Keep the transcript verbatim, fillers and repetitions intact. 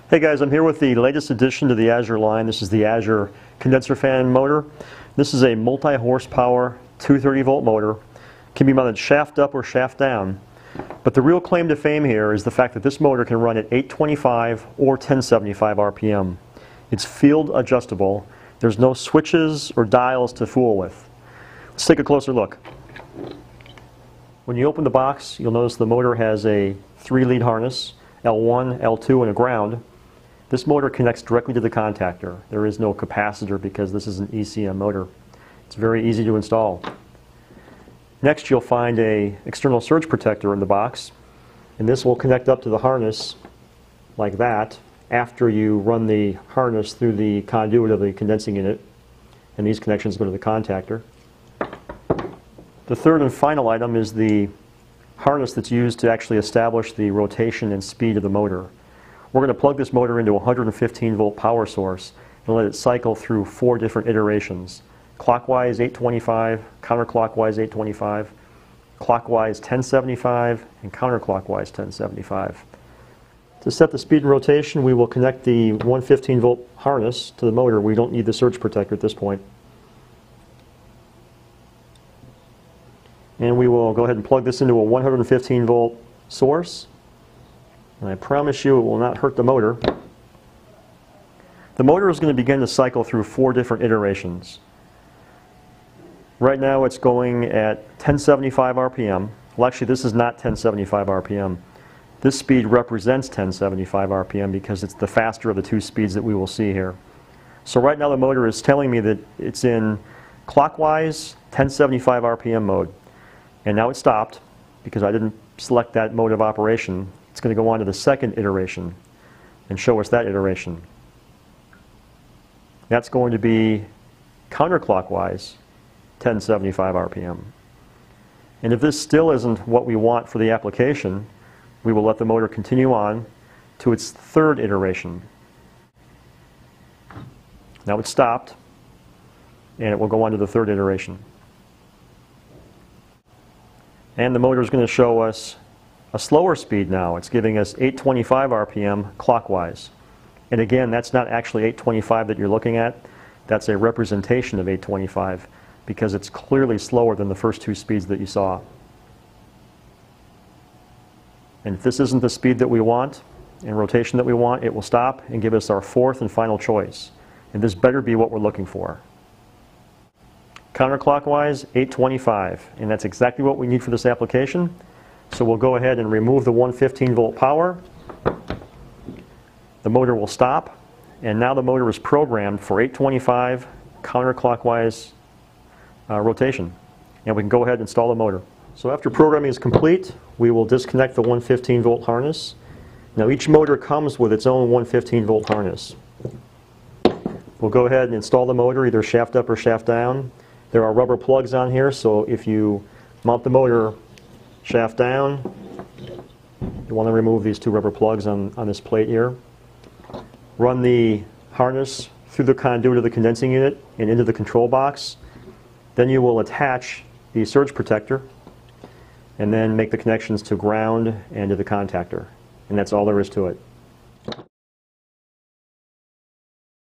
Hey guys, I'm here with the latest addition to the Azure line. This is the Azure condenser fan motor. This is a multi-horsepower two thirty volt motor. Can be mounted shaft up or shaft down. But the real claim to fame here is the fact that this motor can run at eight twenty-five or ten seventy-five R P M. It's field adjustable. There's no switches or dials to fool with. Let's take a closer look. When you open the box, you'll notice the motor has a three lead harness, L one, L two, and a ground. This motor connects directly to the contactor. There is no capacitor because this is an E C M motor. It's very easy to install. Next, you'll find an external surge protector in the box, and this will connect up to the harness like that after you run the harness through the conduit of the condensing unit, and these connections go to the contactor. The third and final item is the harness that's used to actually establish the rotation and speed of the motor. We're going to plug this motor into a one hundred fifteen volt power source and let it cycle through four different iterations. Clockwise eight twenty-five, counterclockwise eight twenty-five, clockwise ten seventy-five, and counterclockwise ten seventy-five. To set the speed and rotation, we will connect the one hundred fifteen volt harness to the motor. We don't need the surge protector at this point. And we will go ahead and plug this into a one hundred fifteen volt source. And I promise you it will not hurt the motor. The motor is going to begin to cycle through four different iterations. Right now it's going at ten seventy-five R P M. Well, actually this is not ten seventy-five R P M. This speed represents ten seventy-five R P M because it's the faster of the two speeds that we will see here. So right now the motor is telling me that it's in clockwise ten seventy-five R P M mode. And now it's stopped because I didn't select that mode of operation. It's going to go on to the second iteration and show us that iteration. That's going to be counterclockwise ten seventy-five R P M. And if this still isn't what we want for the application, we will let the motor continue on to its third iteration. Now it's stopped, and it will go on to the third iteration. And the motor is going to show us a slower speed now. It's giving us eight twenty-five R P M clockwise. And again, that's not actually eight twenty-five that you're looking at. That's a representation of eight twenty-five because it's clearly slower than the first two speeds that you saw. And if this isn't the speed that we want and rotation that we want, it will stop and give us our fourth and final choice. And this better be what we're looking for. Counterclockwise, eight twenty-five, and that's exactly what we need for this application. So we'll go ahead and remove the one hundred fifteen volt power. The motor will stop, and now the motor is programmed for eight twenty-five counterclockwise uh, rotation. And we can go ahead and install the motor. So after programming is complete, we will disconnect the one hundred fifteen volt harness. Now each motor comes with its own one hundred fifteen volt harness. We'll go ahead and install the motor either shaft up or shaft down. There are rubber plugs on here, so if you mount the motor shaft down, you want to remove these two rubber plugs on, on this plate here. Run the harness through the conduit of the condensing unit and into the control box. Then you will attach the surge protector and then make the connections to ground and to the contactor. And that's all there is to it.